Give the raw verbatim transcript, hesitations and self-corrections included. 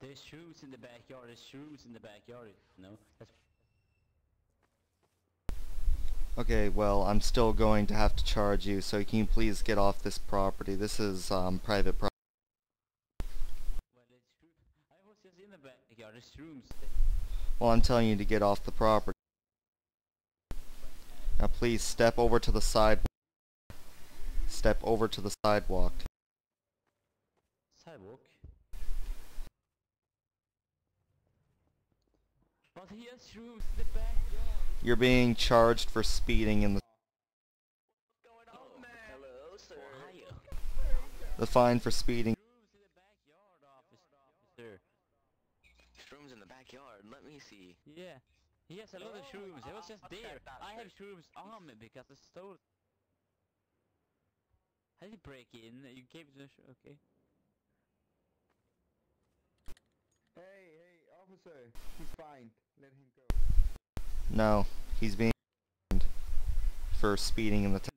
There's shrooms in the backyard. There's shrooms in the backyard. No, that's Okay, well, I'm still going to have to charge you, so can you please get off this property? This is um, private property. well, it's true. I was just in the backyard. There's shrooms. Well, I'm telling you to get off the property. Now please step over to the sidewalk. Step over to the sidewalk. Sidewalk. But he has shrooms in the backyard. You're being charged for speeding in the... What's going on, man? Hello, sir. Ohio. The fine for speeding... Shrooms in the backyard, officer. Shrooms in the backyard. Let me see. Yeah. He has a lot of shrooms. It was just there. I have shrooms on me because I stole. How did you break in? You gave it to the sh okay. Hey, hey, officer. He's fine. Let him go. No, he's being... for speeding in the town.